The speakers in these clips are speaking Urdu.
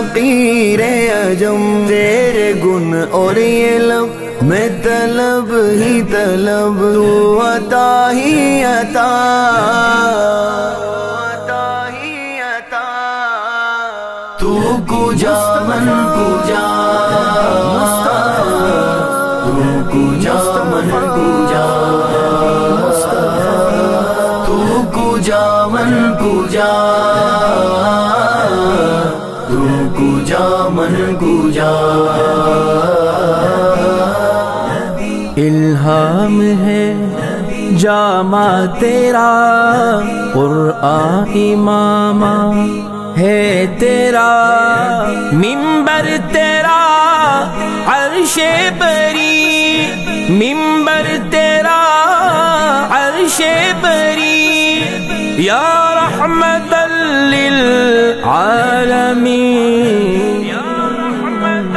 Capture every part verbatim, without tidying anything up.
فقیر عجم، تیرے گن اور یہ لب میں طلب ہی طلب، تو عطا ہی عطا، تو کجا من کجا، تو کجا من کجا، تو کجا من کجا، تو کجا من کجا۔ الہام ہے جامع تیرا، قرآن امام ہے تیرا، منبر تیرا عرش بری، منبر تیرا عرش بری، یا رحمت للعالمین، یا رحمت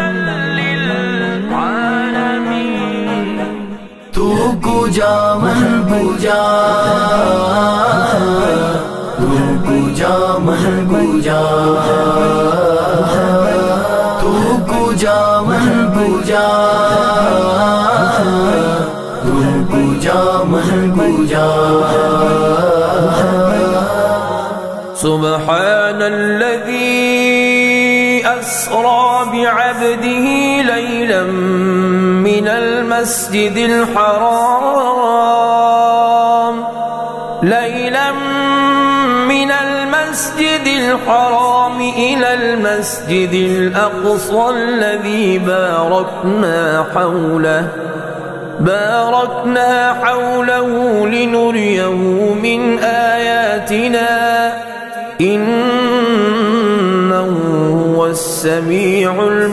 للعالمین۔ تو کجا من کجا، تو کجا من کجا، تو کجا من کجا، تو کجا من کجا۔ سبحان الذي أسرى بعبده ليلا من المسجد الحرام، ليلا من المسجد الحرام إلى المسجد الأقصى الذي باركنا حوله، باركنا حوله لنريه من آياتنا إنه هو السميع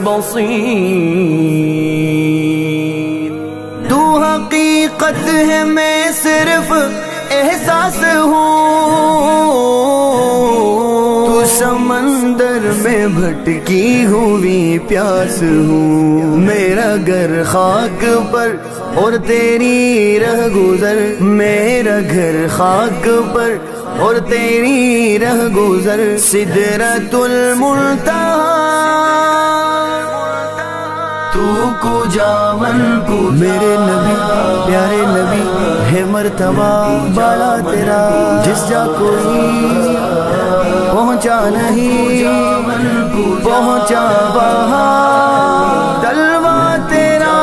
البصير۔ تو حقیقت ہے میں صرف احساس ہوں، تو سمندر میں بھٹکی ہوئی پیاس ہوں، میرا گھر خاک پر اور تیری رہ گزر، میرا گھر خاک پر اور تیری رہ گزر، سدرۃ المنتہی۔ تو کجا من کجا، میرے نبی پیارے نبی ہے مرتبہ بالا تیرا، جس جا کوئی پہنچا نہیں پہنچا وہاں تلوا تیرا۔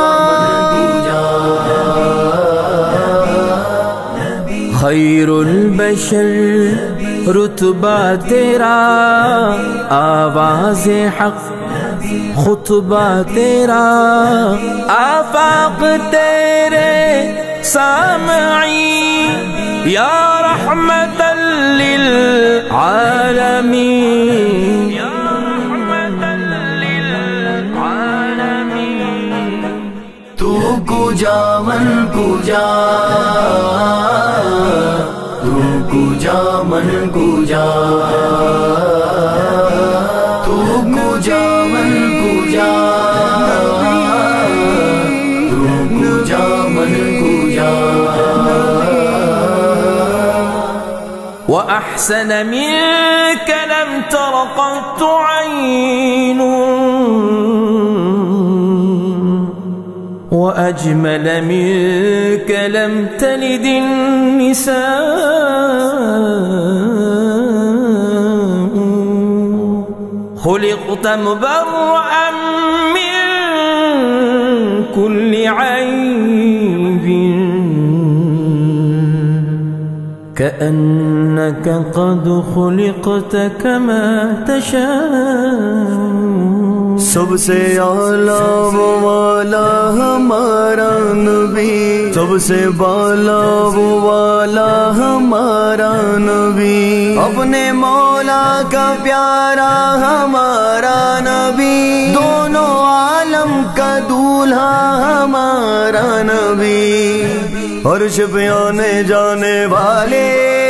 خیر البشر رتبہ تیرا، آواز حق خطبہ تیرا، آفاق تیرے سامعین، یا رحمت للعالمین، یا رحمت للعالمین۔ تو کجا من کجا، تو کجا من کجا، تو کجا من کجا، تو کجا من کجا۔ وأحسن منك لم تر قط عين، وأجمل منك لم تلد النساء، خلقت مبرأ من كل عيب، كأنك قد خلقت كما تشاء۔ سب سے اعلیٰ وہ والا ہمارا نبی، سب سے بالا وہ والا ہمارا نبی، اپنے مولا کا پیارا ہمارا نبی، دونوں عالم کا دولہا ہمارا نبی، عرش پہ آنے جانے والے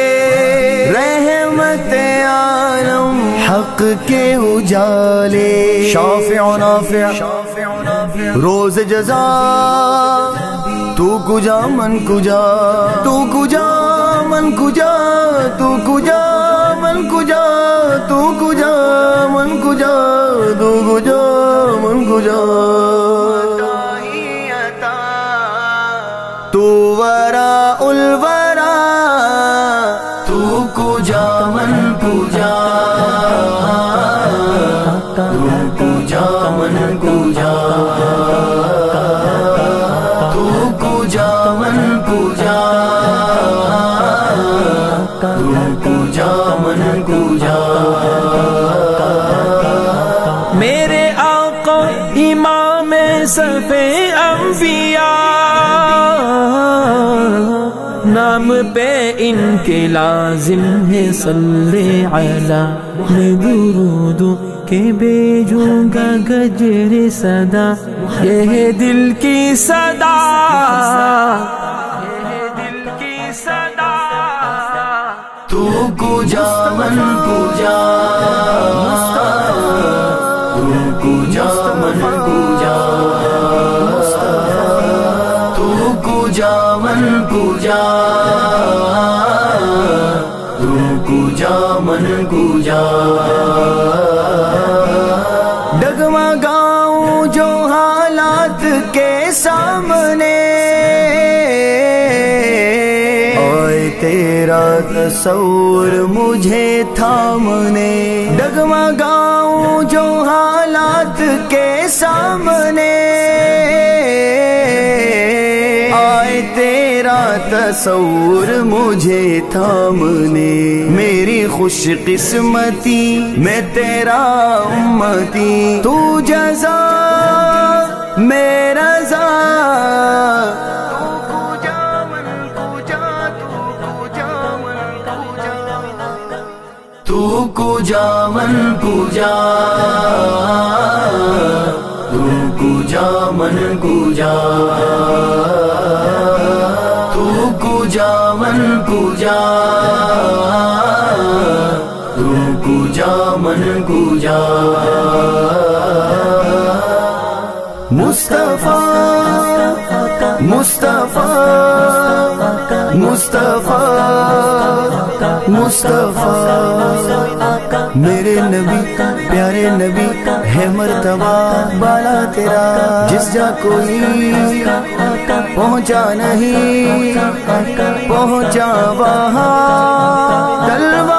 رحمت عالم، حق کے اجالے، شافع و نافع روز جزا، تو کجا من کجا، تو کجا من کجا تو کجا من کجا تو کجا من کجا تو کجا من کجا تو ورا الورا تو کجا من کجا تو کجا من کجا تو کجا من کجا تو کجا من کجا میرے آقا امام صف انبیاء نام پہ ان کے لازم ہے صلی علی میں درود کے بھیجوں گا گجر صدا یہ ہے دل کی صدا یہ ہے دل کی صدا تو کجا من کجا تو کجا من کجا تو کجا من کجا تو کجا من کجا ڈگمگاؤں جو حالات کے سامنے اوئے تیرا تصور مجھے تھامنے ڈگمگاؤں جو حالات کے سامنے آئے تیرا تصور مجھے تھامنے میری خوش قسمتی میں تیرا امتی تو جزا میں رضا تو کجا من کجا تو کجا من کجا تو کجا من کجا تو کجا من کجا مصطفیٰ مصطفیٰ مصطفیٰ مصطفیٰ میرے نبی پیارے نبی ہے مرتبہ بالا تیرا جس جا کوئی پہنچا نہیں پہنچا وہاں تلوار